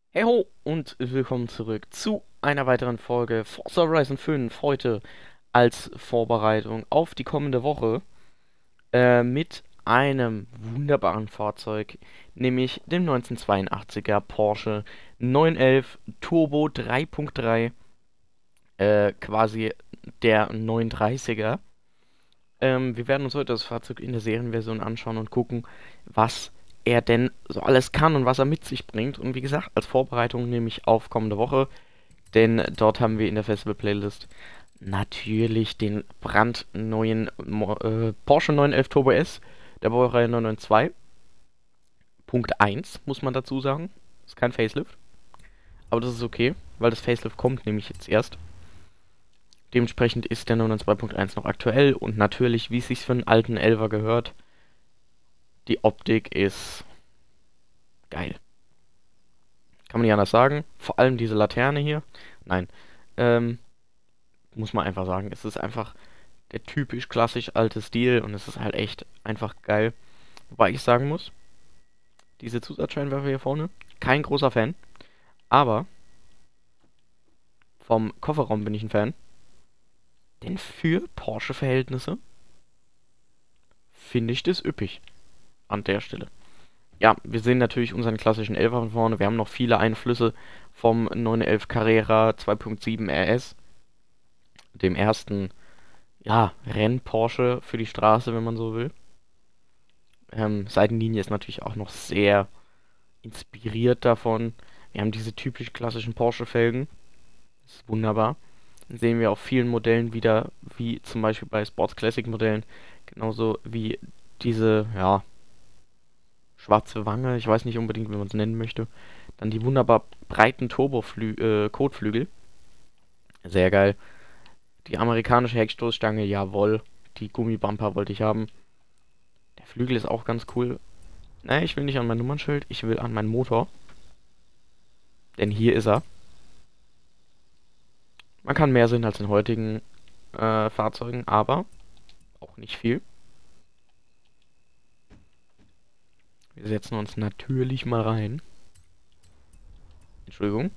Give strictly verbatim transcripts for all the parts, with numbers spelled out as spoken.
Hey ho und willkommen zurück zu einer weiteren Folge Forza Horizon fünf. Heute als Vorbereitung auf die kommende Woche äh, mit einem wunderbaren Fahrzeug, nämlich dem neunzehnhundertzweiundachtziger Porsche neunhundertelf Turbo drei Punkt drei, äh, quasi der neunhundertdreißiger. Ähm, wir werden uns heute das Fahrzeug in der Serienversion anschauen und gucken, was er denn so alles kann und was er mit sich bringt. Und wie gesagt, als Vorbereitung nehme ich auf kommende Woche, denn dort haben wir in der Festival-Playlist natürlich den brandneuen Mo äh, Porsche neunhundertelf Turbo S der Baureihe neunhundertzweiundneunzig Punkt eins, muss man dazu sagen. Ist kein Facelift, aber das ist okay, weil das Facelift kommt nämlich jetzt erst. Dementsprechend ist der neunhundertzwei Punkt eins noch aktuell und natürlich, wie es sich für einen alten Elfer gehört, die Optik ist geil. Kann man nicht anders sagen. Vor allem diese Laterne hier. Nein. Ähm, muss man einfach sagen. Es ist einfach der typisch klassisch alte Stil und es ist halt echt einfach geil. Wobei ich sagen muss, diese Zusatzscheinwerfer hier vorne, kein großer Fan. Aber vom Kofferraum bin ich ein Fan. Denn für Porsche-Verhältnisse finde ich das üppig an der Stelle. Ja, wir sehen natürlich unseren klassischen Elfer von vorne. Wir haben noch viele Einflüsse vom neunhundertelf Carrera zwei Punkt sieben R S, dem ersten, ja, Renn-Porsche für die Straße, wenn man so will. Ähm, Seitenlinie ist natürlich auch noch sehr inspiriert davon. Wir haben diese typisch klassischen Porsche-Felgen. Das ist wunderbar. Dann sehen wir auf vielen Modellen wieder, wie zum Beispiel bei Sports Classic Modellen, genauso wie diese, ja, schwarze Wange, ich weiß nicht unbedingt, wie man es nennen möchte. Dann die wunderbar breiten Turbo-Kotflügel. Sehr geil. Die amerikanische Heckstoßstange, jawohl. Die Gummibumper wollte ich haben. Der Flügel ist auch ganz cool. Naja, ich will nicht an mein Nummernschild, ich will an meinen Motor. Denn hier ist er. Man kann mehr sehen als in heutigen äh, Fahrzeugen, aber auch nicht viel. Wir setzen uns natürlich mal rein. Entschuldigung.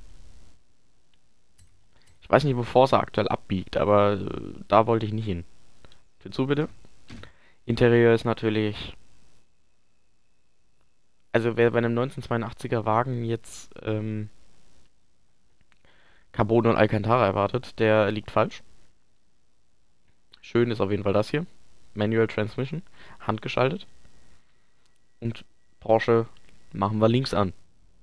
Ich weiß nicht, wo Forza aktuell abbiegt, aber äh, da wollte ich nicht hin. Tür zu, bitte. Interieur ist natürlich. Also, wer bei einem neunzehnhundertzweiundachtziger Wagen jetzt ähm, Carbon und Alcantara erwartet, der liegt falsch. Schön ist auf jeden Fall das hier. Manual Transmission, handgeschaltet. Und Porsche machen wir links an.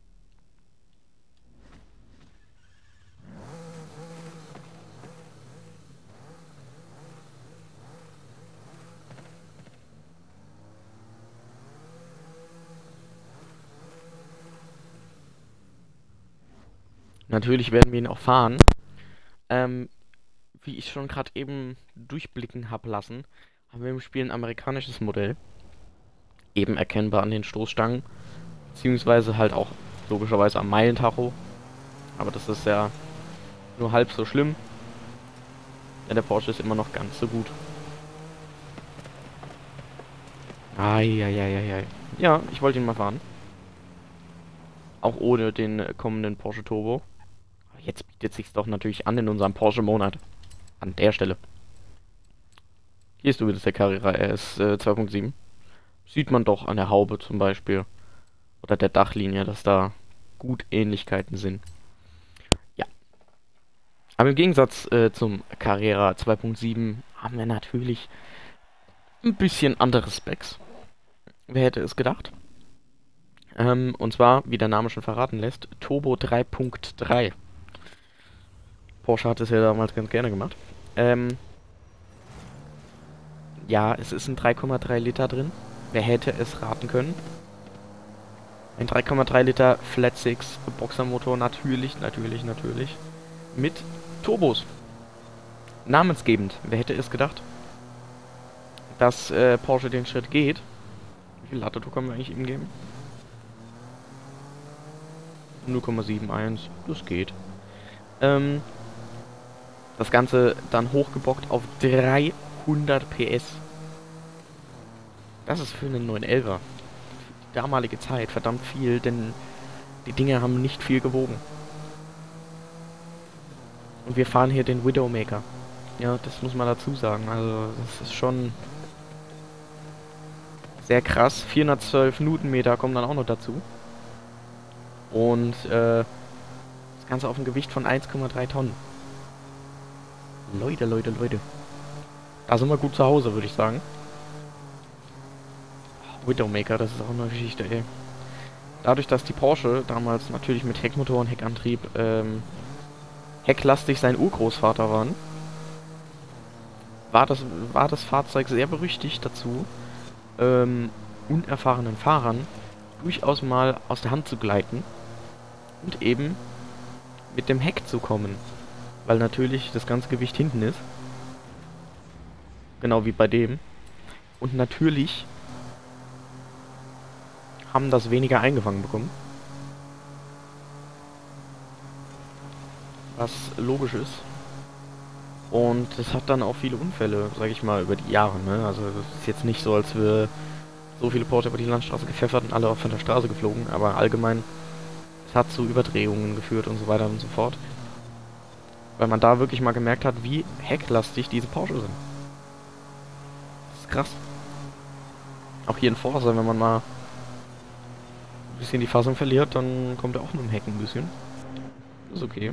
Natürlich werden wir ihn auch fahren. Ähm, wie ich schon gerade eben durchblicken habe lassen, haben wir im Spiel ein amerikanisches Modell. Eben erkennbar an den Stoßstangen. Beziehungsweise halt auch logischerweise am Meilentacho. Aber das ist ja nur halb so schlimm. Denn der Porsche ist immer noch ganz so gut. Eieieiei. Ja, ich wollte ihn mal fahren. Auch ohne den kommenden Porsche Turbo. Jetzt bietet sich's doch natürlich an in unserem Porsche-Monat. An der Stelle. Hier ist übrigens der Carrera R S äh, zwei Punkt sieben. Sieht man doch an der Haube zum Beispiel. Oder der Dachlinie, dass da gut Ähnlichkeiten sind. Ja. Aber im Gegensatz äh, zum Carrera zwei Punkt sieben haben wir natürlich ein bisschen andere Specs. Wer hätte es gedacht? Ähm, und zwar, wie der Name schon verraten lässt, Turbo drei Punkt drei. Porsche hat es ja damals ganz gerne gemacht. Ähm, ja, es ist ein drei Komma drei Liter drin. Wer hätte es raten können? Ein drei Komma drei Liter Flat Six Boxermotor, natürlich, natürlich, natürlich. Mit Turbos. Namensgebend. Wer hätte es gedacht, dass äh, Porsche den Schritt geht? Wie viel Latteto können wir eigentlich ihm geben? null Komma einundsiebzig. Das geht. Ähm, das Ganze dann hochgebockt auf dreihundert P S. Das ist für einen neunhundertelfer. Die damalige Zeit verdammt viel, denn Die Dinge haben nicht viel gewogen. Und wir fahren hier den Widowmaker. Ja, das muss man dazu sagen. Also, das ist schon sehr krass. vierhundertzwölf Newtonmeter kommen dann auch noch dazu. Und äh, das Ganze auf ein Gewicht von eins Komma drei Tonnen. Leute, Leute, Leute. Da sind wir gut zu Hause, würde ich sagen. Widowmaker, das ist auch eine Geschichte, ey. Dadurch, dass die Porsche damals natürlich mit Heckmotor und Heckantrieb ähm, hecklastig sein Urgroßvater waren, war das, war das Fahrzeug sehr berüchtigt dazu, ähm, unerfahrenen Fahrern durchaus mal aus der Hand zu gleiten und eben mit dem Heck zu kommen, weil natürlich das ganze Gewicht hinten ist, genau wie bei dem, und natürlich haben das weniger eingefangen bekommen, was logisch ist. Und es hat dann auch viele Unfälle, sage ich mal, über die Jahre, ne? Also es ist jetzt nicht so, als wir so viele Porsche über die Landstraße gepfeffert und alle auch von der Straße geflogen, aber allgemein, es hat zu Überdrehungen geführt und so weiter und so fort. Weil man da wirklich mal gemerkt hat, wie hecklastig diese Porsche sind. Das ist krass. Auch hier in Forza, wenn man mal ein bisschen die Fassung verliert, dann kommt er auch mit dem Heck ein bisschen. Ist okay.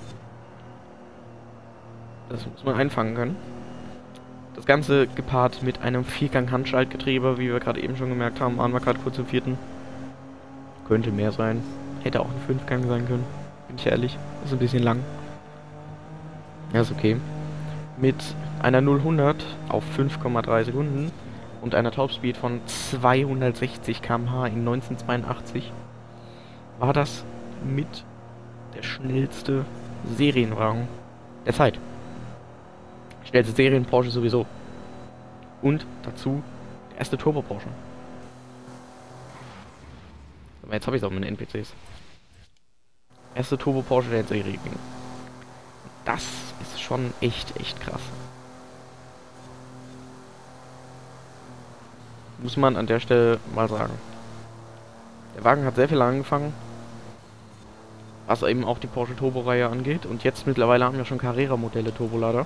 Das muss man einfangen können. Das Ganze gepaart mit einem Viergang-Handschaltgetriebe, wie wir gerade eben schon gemerkt haben, waren wir gerade kurz im vierten. Könnte mehr sein. Hätte auch ein Fünfgang sein können. Bin ich ehrlich. Ist ein bisschen lang. Ja, ist okay. Mit einer null hundert auf fünf Komma drei Sekunden und einer Topspeed von zweihundertsechzig Kilometer pro Stunde in neunzehnhundertzweiundachtzig war das mit der schnellste Serienwagen der Zeit. Schnellste Serien Porsche sowieso. Und dazu der erste Turbo Porsche. Aber jetzt habe ich es auch mit den N P Cs. Erste Turbo Porsche der Serie ging. Das ist schon echt, echt krass. Muss man an der Stelle mal sagen. Der Wagen hat sehr viel angefangen, was eben auch die Porsche Turbo-Reihe angeht. Und jetzt mittlerweile haben wir schon Carrera-Modelle Turbolader.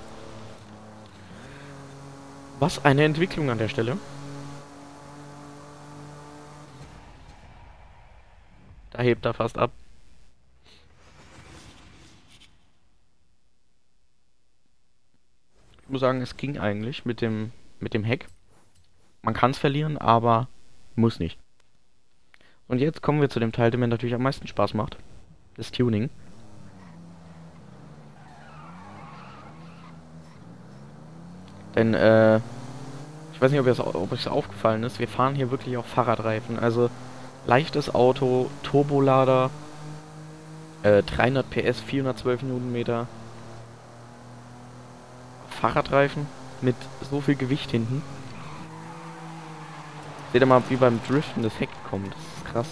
Was eine Entwicklung an der Stelle. Da hebt er fast ab. Ich muss sagen, es ging eigentlich mit dem, mit dem Heck. Man kann es verlieren, aber muss nicht. Und jetzt kommen wir zu dem Teil, der mir natürlich am meisten Spaß macht. Das Tuning. Denn, äh, ich weiß nicht, ob es ob euch aufgefallen ist, wir fahren hier wirklich auf Fahrradreifen. Also, leichtes Auto, Turbolader, äh, dreihundert P S, vierhundertzwölf Newtonmeter. Fahrradreifen mit so viel Gewicht hinten. Seht ihr mal, wie beim Driften das Heck kommt. Das ist krass.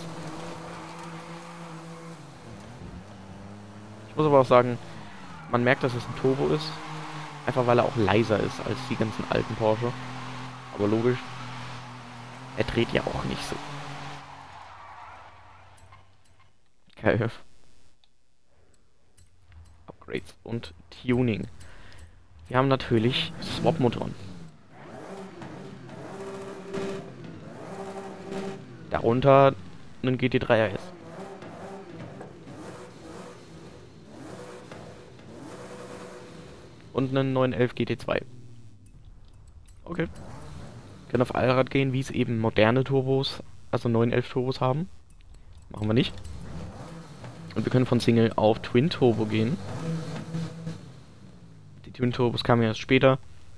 Ich muss aber auch sagen, man merkt, dass es ein Turbo ist. Einfach weil er auch leiser ist als die ganzen alten Porsche. Aber logisch. Er dreht ja auch nicht so. Geil. Upgrades und Tuning. Wir haben natürlich Swap-Motoren. Darunter einen G T drei R S. Und einen neun elf G T zwei. Okay. Können auf Allrad gehen, wie es eben moderne Turbos, also neun elf Turbos haben. Machen wir nicht. Und wir können von Single auf Twin Turbo gehen. Die Twin Turbos kamen erst später.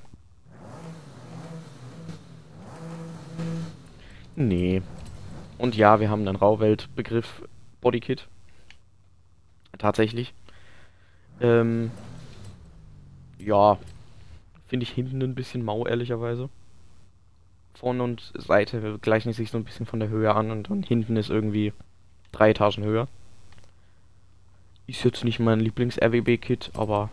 Nee. Und ja, wir haben einen Rauwelt-Begriff Bodykit. Tatsächlich. Ähm, ja, finde ich hinten ein bisschen mau, ehrlicherweise. Vorne und Seite gleichen sich so ein bisschen von der Höhe an und dann hinten ist irgendwie drei Etagen höher. Ist jetzt nicht mein Lieblings-R W B-Kit, aber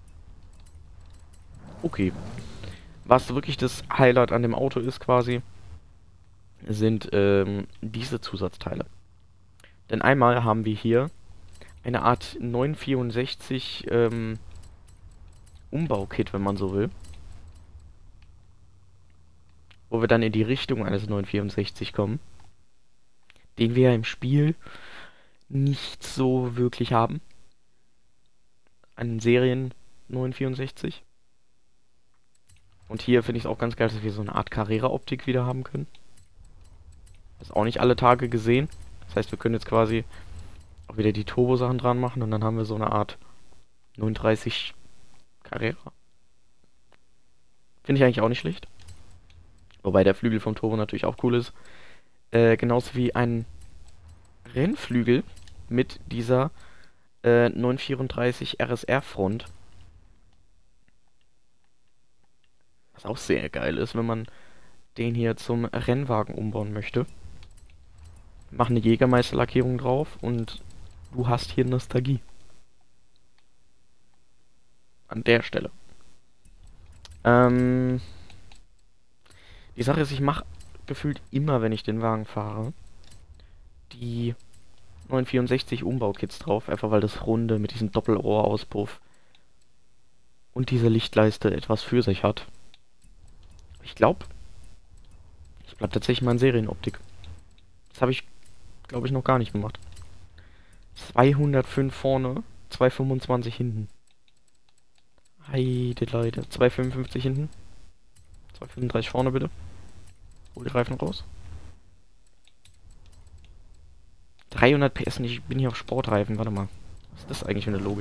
okay. Was wirklich das Highlight an dem Auto ist quasi, sind ähm, diese Zusatzteile. Denn einmal haben wir hier eine Art neun vierundsechzig ähm, Umbaukit, wenn man so will. Wo wir dann in die Richtung eines neun vierundsechzig kommen. Den wir ja im Spiel nicht so wirklich haben. Einen Serien neun vierundsechzig. Und hier finde ich es auch ganz geil, dass wir so eine Art Carrera-Optik wieder haben können. Das ist auch nicht alle Tage gesehen. Das heißt, wir können jetzt quasi auch wieder die Turbo-Sachen dran machen und dann haben wir so eine Art neununddreißig Carrera. Finde ich eigentlich auch nicht schlecht. Wobei der Flügel vom Turbo natürlich auch cool ist. Äh, genauso wie ein Rennflügel mit dieser äh, neun vierunddreißig R S R-Front. Was auch sehr geil ist, wenn man den hier zum Rennwagen umbauen möchte. Wir machen eine Jägermeister-Lackierung drauf und du hast hier Nostalgie. An der Stelle. Ähm, die Sache ist, ich mache gefühlt immer, wenn ich den Wagen fahre, die neun vierundsechzig Umbaukits drauf, einfach weil das Runde mit diesem Doppelohrauspuff und diese Lichtleiste etwas für sich hat. Ich glaube, ich bleib tatsächlich mal in Serienoptik. Das habe ich, glaube ich, noch gar nicht gemacht. zweihundertfünf vorne, zweihundertfünfundzwanzig hinten. Heide Leute, zweihundertfünfundfünfzig hinten. zweihundertfünfunddreißig vorne bitte. Hol die Reifen raus. dreihundert P S und ich bin hier auf Sportreifen. Warte mal. Was ist das eigentlich für eine Logik?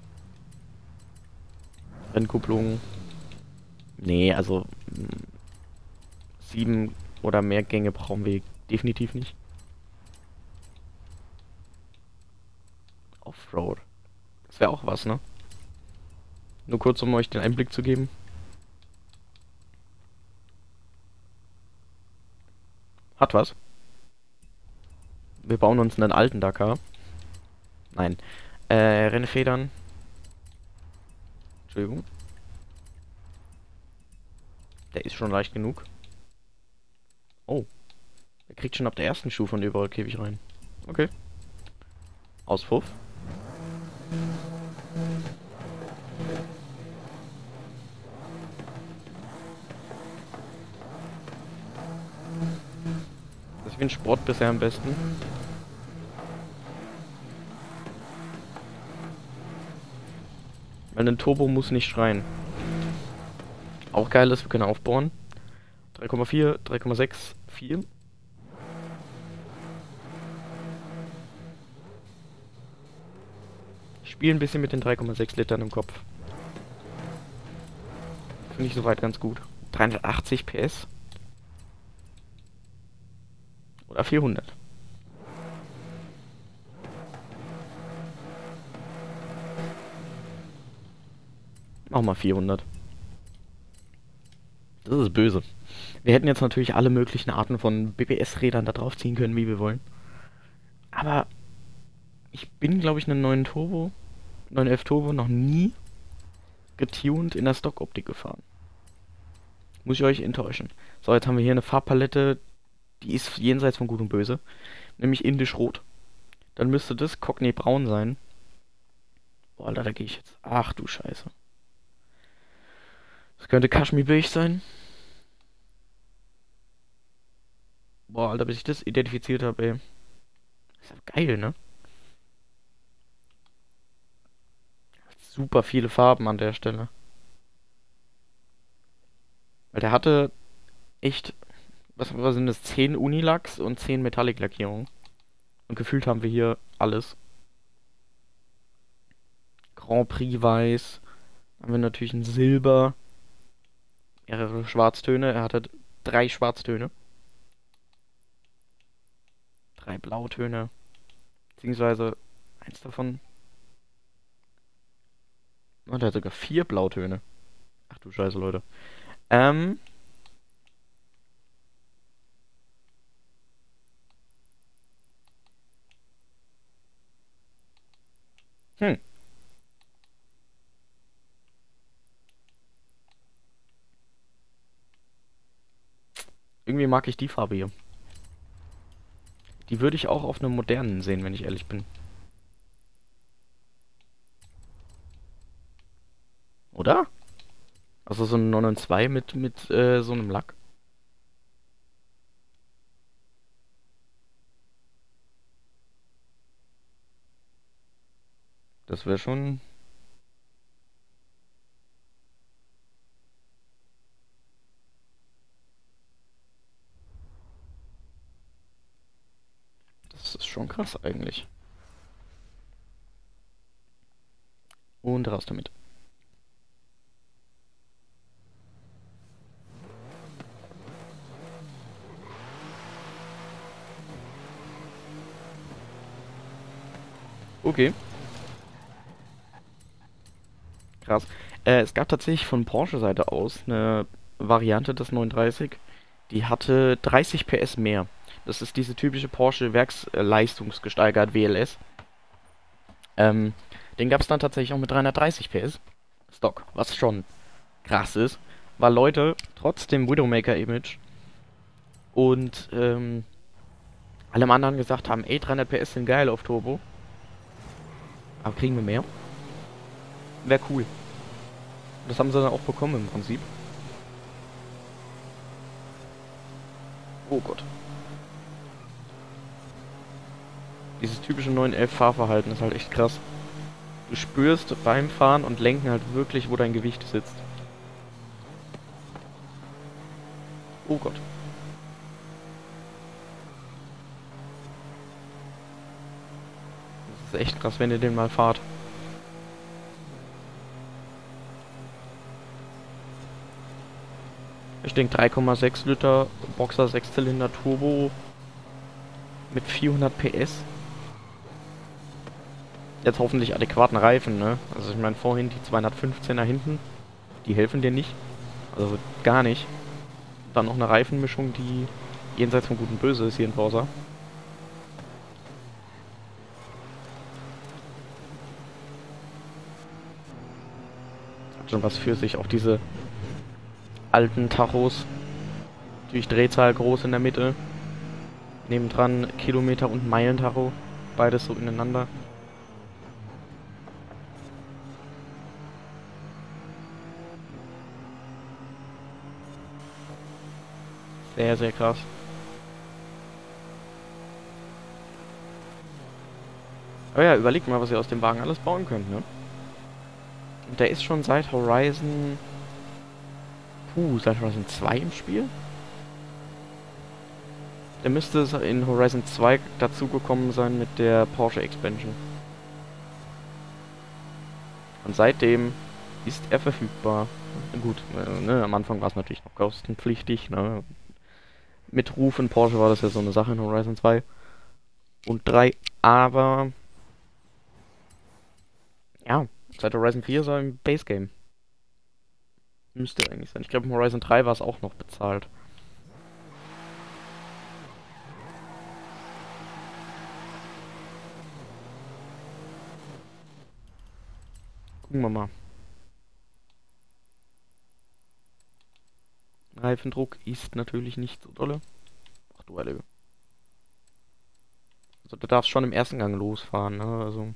Rennkupplung. Nee, also mh, sieben oder mehr Gänge brauchen wir definitiv nicht. Offroad. Das wäre auch was, ne? Nur kurz, um euch den Einblick zu geben. Hat was. Wir bauen uns einen alten Dakar. Nein. Äh, Rennfedern. Entschuldigung. Der ist schon leicht genug. Oh. Er kriegt schon ab der ersten Stufe von Überrollkäfig rein. Okay. Auspuff. Das ist wie ein Sport bisher am besten. Weil ein Turbo muss nicht schreien. Auch geil ist, wir können aufbauen. drei Komma vier, drei Komma sechs, vier. Ich spiele ein bisschen mit den drei Komma sechs Litern im Kopf. Finde ich soweit ganz gut. dreihundertachtzig P S. Oder vierhundert. Machen wir vierhundert. Das ist böse. Wir hätten jetzt natürlich alle möglichen Arten von B B S-Rädern da drauf ziehen können, wie wir wollen. Aber ich bin, glaube ich, einen neuen Turbo, neun elf Turbo noch nie getuned in der Stockoptik gefahren. Muss ich euch enttäuschen. So, jetzt haben wir hier eine Farbpalette, die ist jenseits von Gut und Böse. Nämlich indisch rot. Dann müsste das Cockney braun sein. Boah, Alter, da gehe ich jetzt. Ach du Scheiße. Das könnte Kashmir beige sein. Boah, Alter, bis ich das identifiziert habe, ey. Das ist ja geil, ne? Super viele Farben an der Stelle. Weil der hatte echt, was, was sind das? zehn Unilacks und zehn Metallic-Lackierungen. Und gefühlt haben wir hier alles. Grand Prix Weiß. Haben wir natürlich ein Silber. Mehrere Schwarztöne. Er hatte drei Schwarztöne. Drei Blautöne. Beziehungsweise eins davon. Und er hat sogar vier Blautöne. Ach du Scheiße, Leute. Ähm. Hm. Irgendwie mag ich die Farbe hier. Die würde ich auch auf einem modernen sehen, wenn ich ehrlich bin. Oder? Also so ein neun neun zwei mit, mit äh, so einem Lack. Das wäre schon. Das ist schon krass eigentlich. Und raus damit. Okay, krass. Äh, es gab tatsächlich von Porsche-Seite aus eine Variante des neun dreißig, die hatte dreißig P S mehr. Das ist diese typische Porsche Werksleistungsgesteigert W L S. Ähm, den gab es dann tatsächlich auch mit dreihundertdreißig P S Stock, was schon krass ist, weil Leute trotz dem Widowmaker-Image und ähm, allem anderen gesagt haben, ey, dreihundert P S sind geil auf Turbo, aber kriegen wir mehr? Wäre cool. Das haben sie dann auch bekommen im Prinzip. Oh Gott. Dieses typische neun elf Fahrverhalten ist halt echt krass. Du spürst beim Fahren und Lenken halt wirklich, wo dein Gewicht sitzt. Oh Gott. Das ist echt krass, wenn ihr den mal fahrt. Ich denke drei Komma sechs Liter Boxer sechs Zylinder Turbo mit vierhundert P S. Jetzt hoffentlich adäquaten Reifen, ne? Also ich meine vorhin die zweihundertfünfzehner hinten, die helfen dir nicht. Also gar nicht. Dann noch eine Reifenmischung, die jenseits von Gut und Böse ist hier in Forza. Hat schon was für sich. Auch diese alten Tachos. Natürlich Drehzahl groß in der Mitte. Nebendran Kilometer- und Meilentacho. Beides so ineinander. Sehr, sehr krass. Aber ja, überlegt mal, was ihr aus dem Wagen alles bauen könnt, ne? Und der ist schon seit Horizon... Puh, seit Horizon zwei im Spiel? Der müsste in Horizon zwei dazugekommen sein mit der Porsche Expansion. Und seitdem ist er verfügbar. Gut, äh, ne, am Anfang war es natürlich noch kostenpflichtig, ne? Mit Ruf in Porsche war das ja so eine Sache in Horizon zwei und drei, aber ja, seit Horizon vier ist er im Base Game. Müsste eigentlich sein. Ich glaube, im Horizon drei war es auch noch bezahlt. Gucken wir mal. Reifendruck ist natürlich nicht so dolle. Ach du Heilige. Also du darfst schon im ersten Gang losfahren, ne? Also.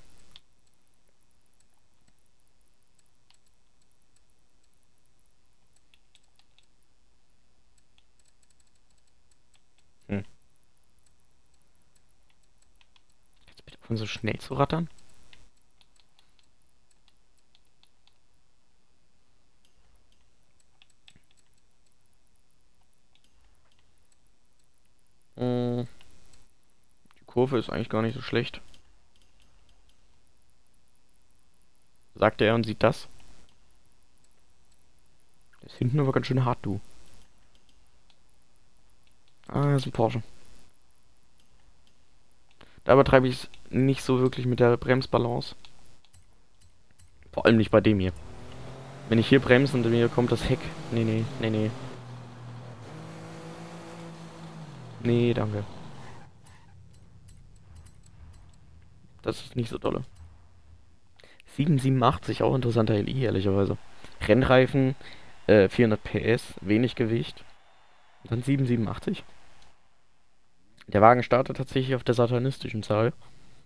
Hm. Jetzt bitte von so schnell zu rattern. Hm. Die Kurve ist eigentlich gar nicht so schlecht. Sagt er und sieht das. Der ist hinten aber ganz schön hart, du. Ah, das ist ein Porsche. Da übertreibe ich es nicht so wirklich mit der Bremsbalance. Vor allem nicht bei dem hier. Wenn ich hier bremse und mir kommt das Heck. Nee, nee, nee, nee. Nee, danke. Das ist nicht so dolle. siebenhundertsiebenundachtzig, auch interessanter L I, ehrlicherweise. Rennreifen, äh, vierhundert P S, wenig Gewicht. Und dann siebenhundertsiebenundachtzig. Der Wagen startet tatsächlich auf der satanistischen Zahl.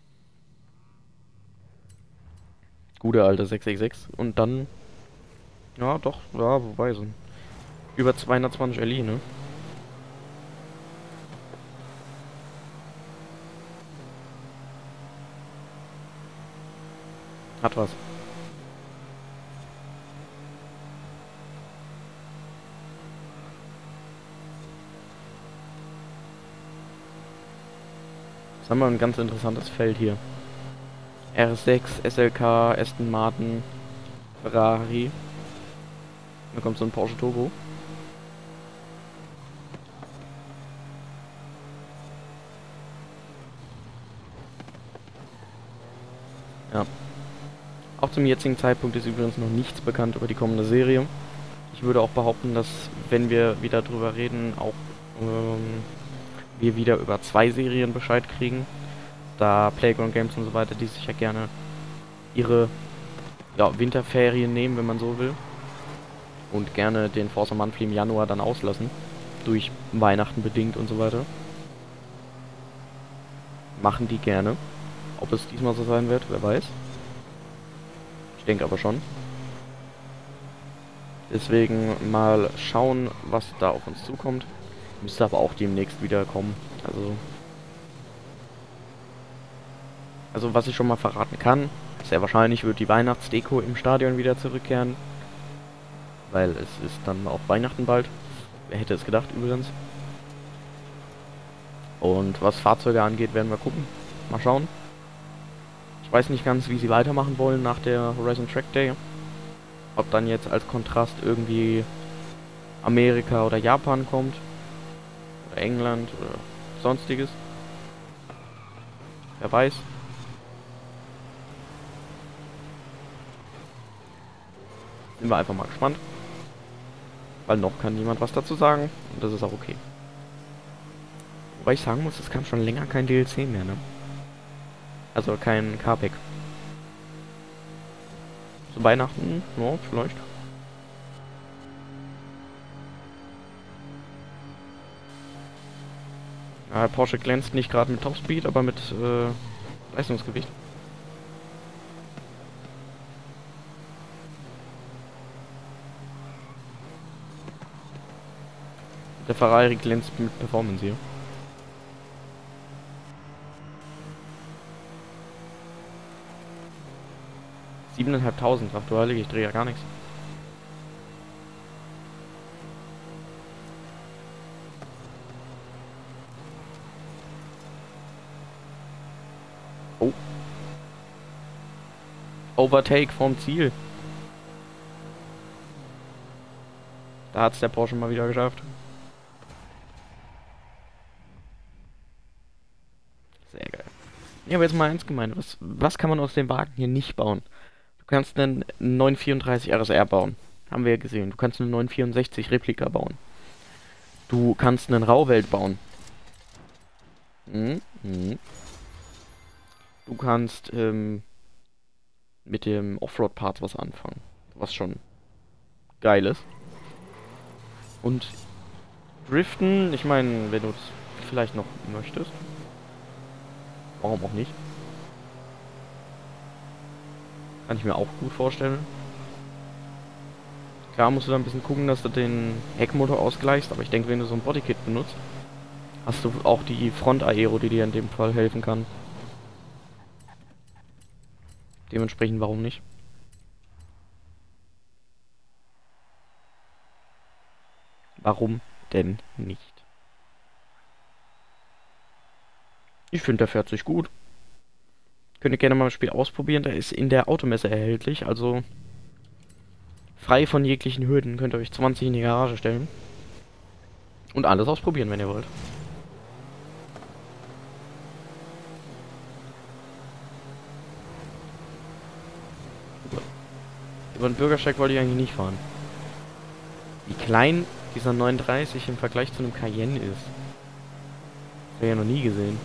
Gute alte sechs sechs sechs. Und dann, ja doch, ja, wobei so über zweihundertzwanzig L I, ne? Hat was. Jetzt haben wir ein ganz interessantes Feld hier. R S sechs, S L K, Aston Martin, Ferrari. Da kommt so ein Porsche Turbo. Ja. Auch zum jetzigen Zeitpunkt ist übrigens noch nichts bekannt über die kommende Serie. Ich würde auch behaupten, dass, wenn wir wieder drüber reden, auch ähm, wir wieder über zwei Serien Bescheid kriegen. Da Playground Games und so weiter, die sich ja gerne ihre ja, Winterferien nehmen, wenn man so will. Und gerne den Forza Monthly im Januar dann auslassen. Durch Weihnachten bedingt und so weiter. Machen die gerne. Ob es diesmal so sein wird, wer weiß. Ich denke aber schon. Deswegen mal schauen, was da auf uns zukommt. Müsste aber auch demnächst wieder kommen. Also, also was ich schon mal verraten kann, sehr wahrscheinlich wird die Weihnachtsdeko im Stadion wieder zurückkehren. Weil es ist dann auch Weihnachten bald. Wer hätte es gedacht übrigens. Und was Fahrzeuge angeht, werden wir gucken. Mal schauen. Ich weiß nicht ganz, wie sie weitermachen wollen nach der Horizon Track Day. Ob dann jetzt als Kontrast irgendwie Amerika oder Japan kommt. Oder England oder sonstiges. Wer weiß. Sind wir einfach mal gespannt. Weil noch kann niemand was dazu sagen. Und das ist auch okay. Wobei ich sagen muss, es kam schon länger kein D L C mehr, ne? Also kein Carpack. Zu Weihnachten, ja, vielleicht. Ja, Porsche glänzt nicht gerade mit Topspeed, aber mit äh, Leistungsgewicht. Der Ferrari glänzt mit Performance hier. siebeneinhalbtausend, ach du Heilige, ich drehe ja gar nichts. Oh. Overtake vom Ziel. Da hat's der Porsche mal wieder geschafft. Sehr geil. Ich habe jetzt mal eins gemeint. Was, was kann man aus dem Wagen hier nicht bauen? Du kannst einen neun vierunddreißig R S R bauen. Haben wir ja gesehen. Du kannst einen neun vierundsechzig Replika bauen. Du kannst einen Rauwelt bauen. Mhm. Mhm. Du kannst ähm, mit dem Offroad-Part was anfangen. Was schon geil ist. Und Driften, ich meine, wenn du es vielleicht noch möchtest. Warum auch nicht? Kann ich mir auch gut vorstellen. Klar musst du da ein bisschen gucken, dass du den Heckmotor ausgleichst, aber ich denke, wenn du so ein Bodykit benutzt, hast du auch die Front-Aero, die dir in dem Fall helfen kann. Dementsprechend, warum nicht? Warum denn nicht? Ich finde, der fährt sich gut. Könnt ihr gerne mal das Spiel ausprobieren. Der ist in der Automesse erhältlich, also frei von jeglichen Hürden. Könnt ihr euch zwanzig in die Garage stellen. Und alles ausprobieren, wenn ihr wollt. Über den Bürgersteig wollte ich eigentlich nicht fahren. Wie klein dieser neununddreißig im Vergleich zu einem Cayenne ist. Das habe ich ja noch nie gesehen.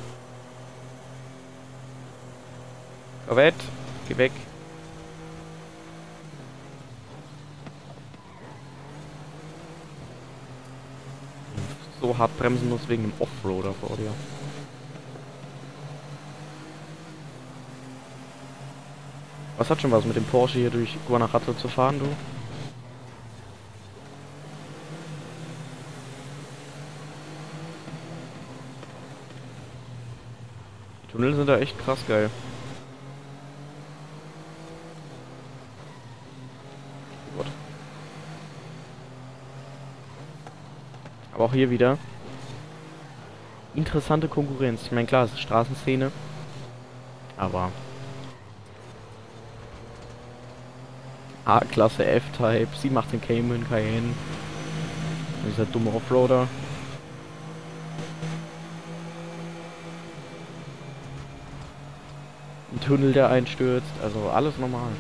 Corvette, geh weg. so hart bremsen muss wegen dem Offroader vor dir. Was hat schon was mit dem Porsche hier durch Guanajuato zu fahren, du? Die Tunnel sind da echt krass geil. Oh Gott. Aber auch hier wieder interessante Konkurrenz. Ich meine, klar, es ist Straßenszene, aber A-Klasse, F-Type, siebenhundertachtzehn Cayman, Cayenne. Dieser dumme Offroader. Ein Tunnel, der einstürzt, also alles normal.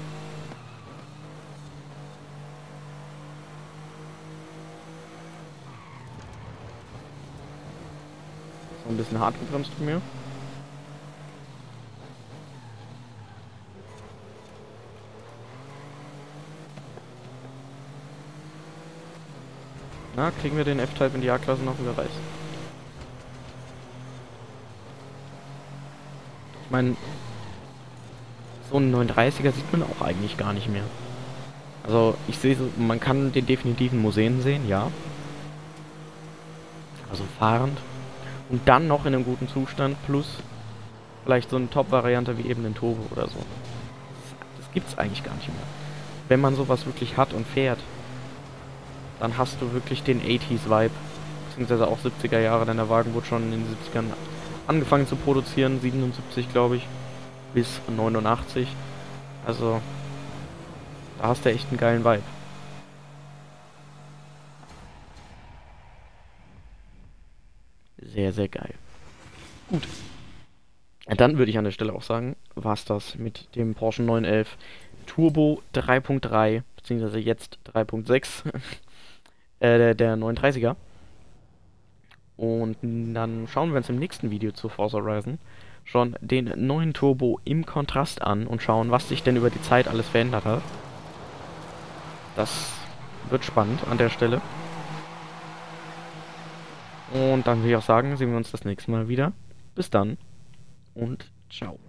So ein bisschen hart gebremst von mir. Na, kriegen wir den F-Type in die A-Klasse noch überreißt? Ich meine, so einen neununddreißiger sieht man auch eigentlich gar nicht mehr. Also, ich sehe so, man kann den definitiv in Museen sehen, ja. Also fahrend. Und dann noch in einem guten Zustand, plus vielleicht so eine Top-Variante wie eben den Turbo oder so. Das, das gibt's eigentlich gar nicht mehr. Wenn man sowas wirklich hat und fährt, dann hast du wirklich den achtziger-Vibe, beziehungsweise auch siebziger Jahre, denn der Wagen wurde schon in den siebzigern angefangen zu produzieren, siebenundsiebzig glaube ich, bis neunundachtzig. Also, da hast du echt einen geilen Vibe. Sehr, sehr geil. Gut. Dann würde ich an der Stelle auch sagen, war's das mit dem Porsche neun elf Turbo drei Punkt drei, beziehungsweise jetzt drei Punkt sechs. Äh, der, der neununddreißiger. Und dann schauen wir uns im nächsten Video zu Forza Horizon schon den neuen Turbo im Kontrast an und schauen, was sich denn über die Zeit alles verändert hat. Das wird spannend an der Stelle. Und dann will ich auch sagen, sehen wir uns das nächste Mal wieder. Bis dann und ciao.